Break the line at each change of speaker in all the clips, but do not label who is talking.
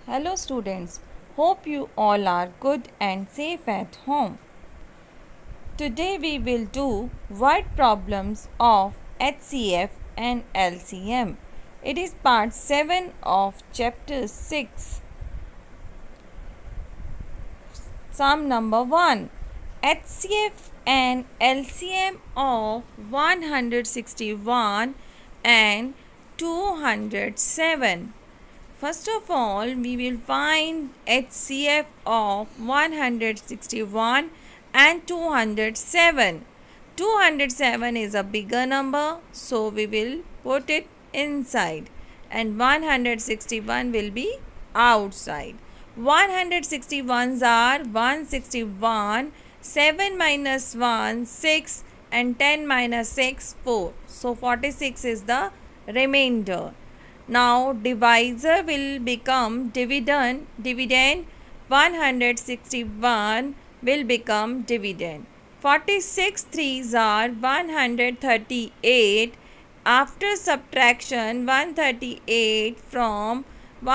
Hello students, hope you all are good and safe at home. Today we will do word problems of HCF and LCM. It is part 7 of chapter 6. Sum number 1. HCF and LCM of 161 and 207. First of all, we will find HCF of 161 and 207. 207 is a bigger number, so we will put it inside, and 161 will be outside. 161s are 161, 7 minus 1, 6, and 10 minus 6, 4. So 46 is the remainder. Now divisor will become dividend. 161 will become dividend. 46 threes are 138. After subtraction 138 from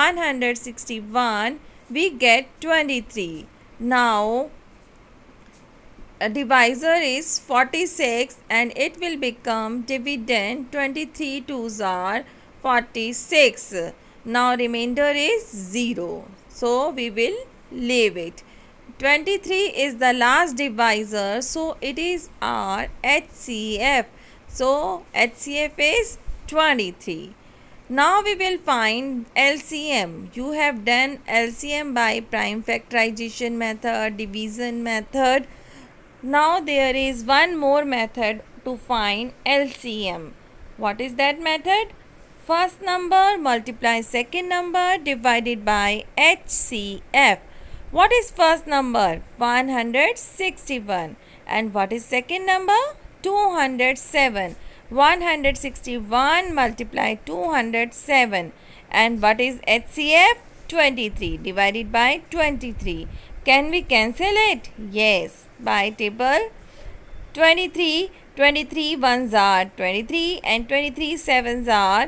161, we get 23. Now a divisor is 46 and it will become dividend. 23 twos are 46. Now remainder is 0. So we will leave it. 23 is the last divisor. So it is our HCF. So HCF is 23. Now we will find LCM. You have done LCM by prime factorization method, division method. Now there is one more method to find LCM. What is that method? First number multiply second number divided by HCF. What is first number? 161. And what is second number? 207. 161 multiply 207. And what is HCF? 23 divided by 23. Can we cancel it? Yes. By table 23 ones are 23 and 23 sevens are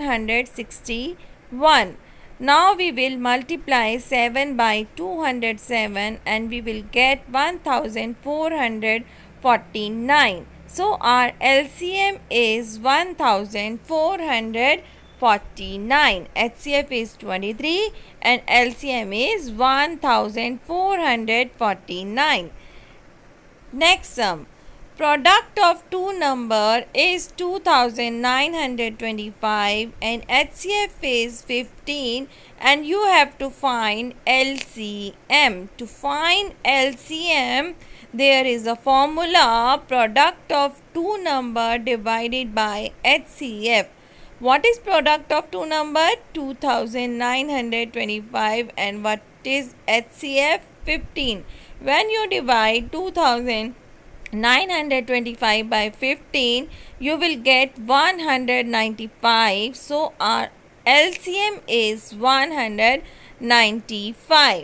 161. Now we will multiply 7 by 207 and we will get 1449. So our LCM is 1449. HCF is 23 and LCM is 1449. Next sum. Product of two number is 2925 and HCF is 15, and you have to find LCM. To find LCM, there is a formula: product of two number divided by HCF. What is product of two number? 2925, and what is HCF? 15. When you divide 2925 by 15, you will get 195. So our LCM is 195.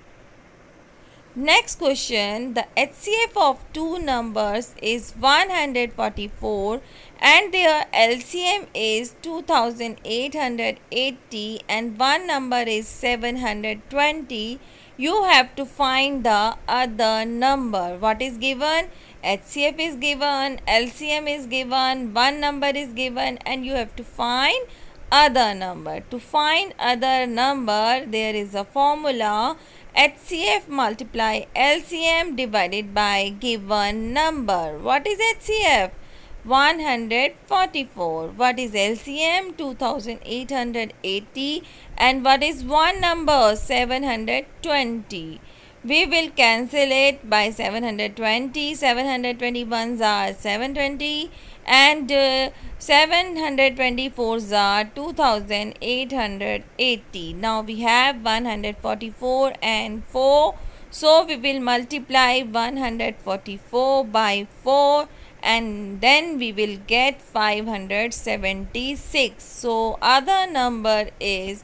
Next question. The HCF of two numbers is 144 and their LCM is 2880 and one number is 720. You have to find the other number. What is given? HCF is given, LCM is given, one number is given, and you have to find other number. To find other number, there is a formula: HCF multiply LCM divided by given number. What is HCF? 144. What is LCM? 2880. And what is one number? 720. We will cancel it by 720. 721s are 720 and 724s are 2880. Now we have 144 and 4. So we will multiply 144 by 4. And then we will get 576. So other number is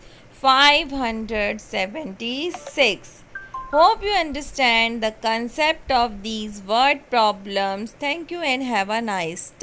576. Hope you understand the concept of these word problems. Thank you and have a nice time.